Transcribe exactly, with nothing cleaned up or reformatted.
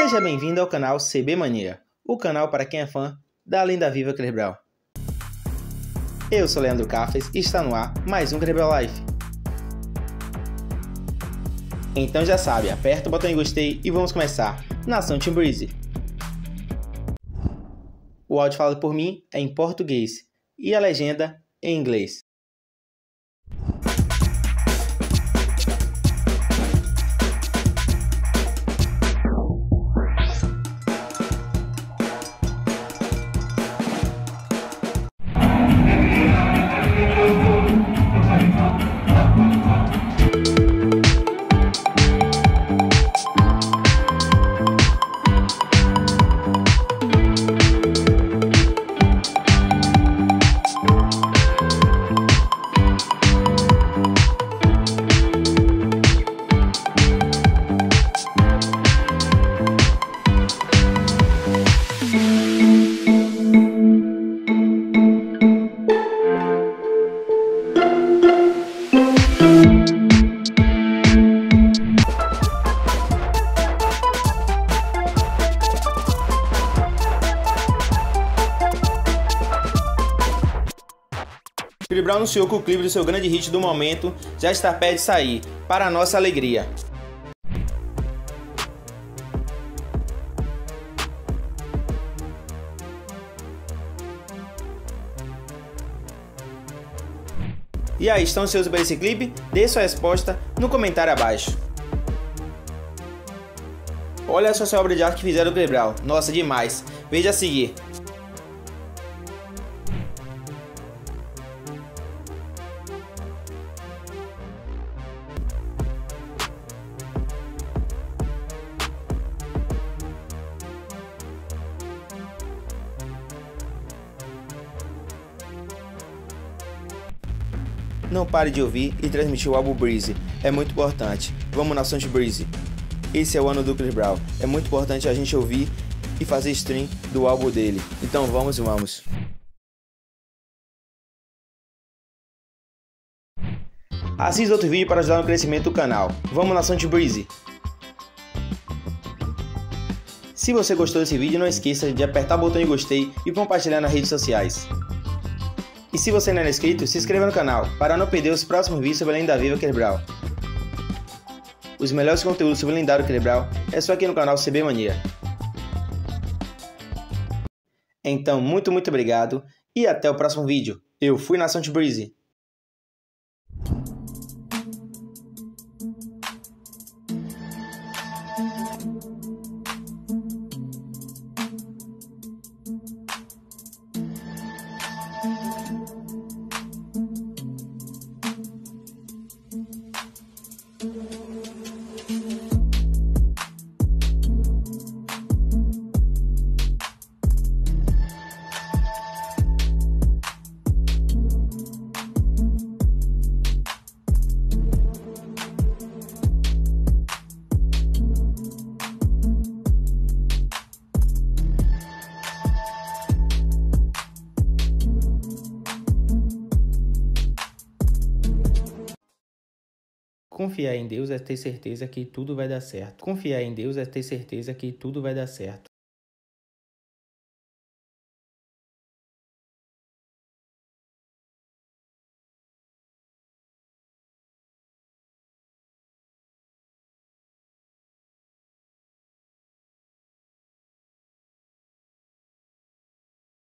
Seja bem-vindo ao canal C B Mania, o canal para quem é fã da lenda viva Kleber. Eu sou Leandro Cafes e está no ar mais um Kleber Life. Então já sabe, aperta o botão de gostei e vamos começar. Nação Team Breeze. O áudio falado por mim é em português e a legenda em inglês. Kleber anunciou que o clipe do seu grande hit do momento já está perto de sair, para a nossa alegria. E aí, estão ansiosos para esse clipe? Dê sua resposta no comentário abaixo. Olha só essa obra de arte que fizeram o Kleber, nossa, demais, veja a seguir. Não pare de ouvir e transmitir o álbum Breeze, é muito importante. Vamos Nação Team Breeze. Esse é o ano do Kleber, é muito importante a gente ouvir e fazer stream do álbum dele. Então vamos e vamos. Assista outro vídeo para ajudar no crescimento do canal. Vamos Nação Team Breeze. Se você gostou desse vídeo, não esqueça de apertar o botão de gostei e compartilhar nas redes sociais. E se você não é inscrito, se inscreva no canal para não perder os próximos vídeos sobre a lenda viva Kleber. Os melhores conteúdos sobre o lendário Kleber é só aqui no canal C B Mania. Então, muito, muito obrigado e até o próximo vídeo. Eu fui Nação Team Breeze. Confiar em Deus é ter certeza que tudo vai dar certo. Confiar em Deus é ter certeza que tudo vai dar certo.